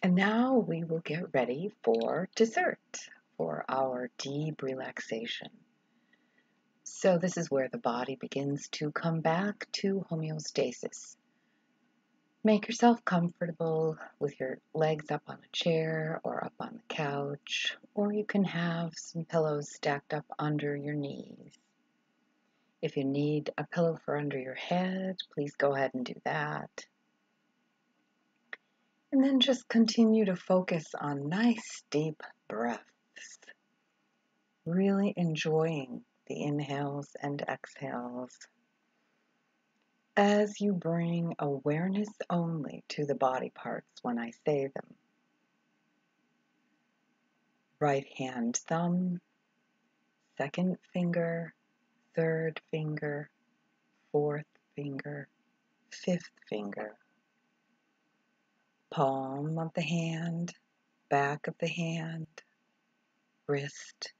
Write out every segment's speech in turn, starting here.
And now we will get ready for dessert, for our deep relaxation. So this is where the body begins to come back to homeostasis. Make yourself comfortable with your legs up on a chair or up on the couch, or you can have some pillows stacked up under your knees. If you need a pillow for under your head, please go ahead and do that. And then just continue to focus on nice deep breaths, really enjoying the inhales and exhales as you bring awareness only to the body parts when I say them. Right hand thumb, second finger, third finger, fourth finger, fifth finger. Palm of the hand, back of the hand, wrist,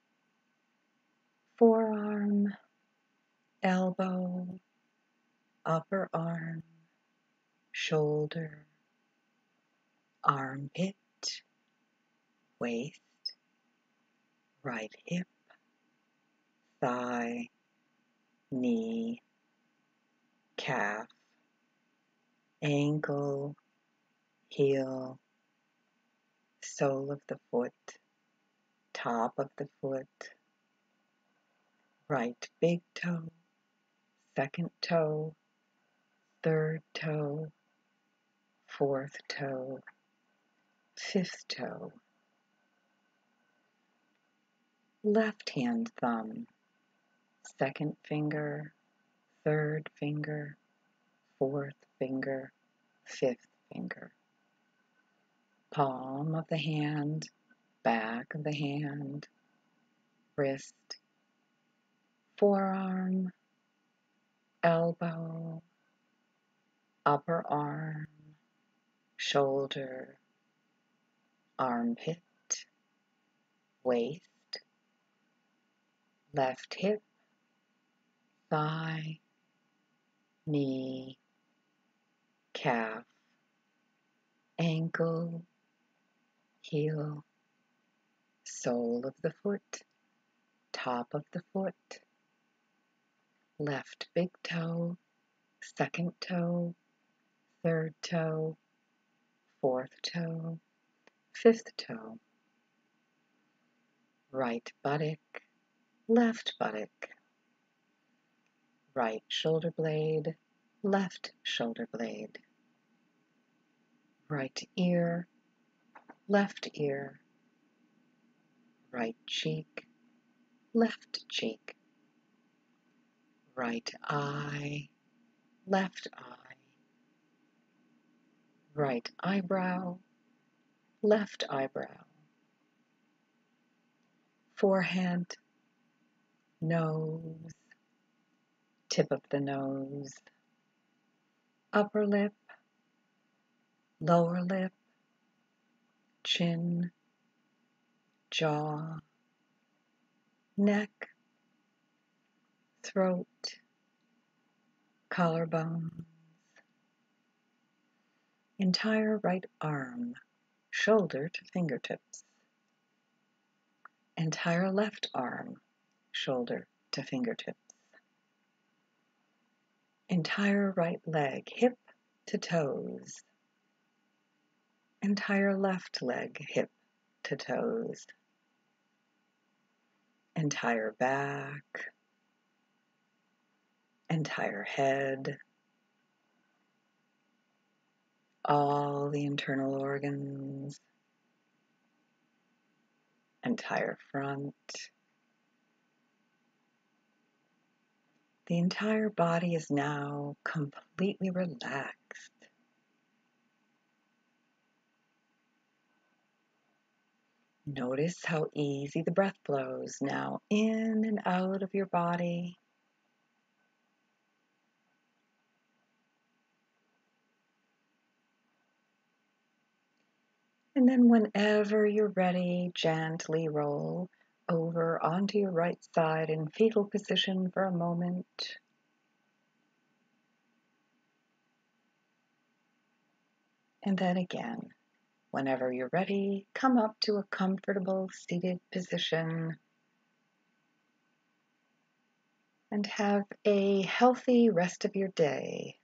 forearm, elbow, upper arm, shoulder, armpit, waist, right hip, thigh, knee, calf, ankle, heel, sole of the foot, top of the foot, right big toe, second toe, third toe, fourth toe, fifth toe, left hand thumb, second finger, third finger, fourth finger, fifth finger. Palm of the hand, back of the hand, wrist, forearm, elbow, upper arm, shoulder, armpit, waist, left hip, thigh, knee, calf, ankle, heel, sole of the foot, top of the foot, left big toe, second toe, third toe, fourth toe, fifth toe, right buttock, left buttock, right shoulder blade, left shoulder blade, right ear, left ear, right cheek, left cheek, right eye, left eye, right eyebrow, left eyebrow, forehead, nose, tip of the nose, upper lip, lower lip, chin, jaw, neck, throat, collarbones, entire right arm, shoulder to fingertips, entire left arm, shoulder to fingertips, entire right leg, hip to toes, entire left leg, hip to toes, entire back, entire head, all the internal organs, entire front. The entire body is now completely relaxed. Notice how easy the breath flows now in and out of your body. And then whenever you're ready, gently roll over onto your right side in fetal position for a moment. And then again, Whenever you're ready, come up to a comfortable seated position and have a healthy rest of your day.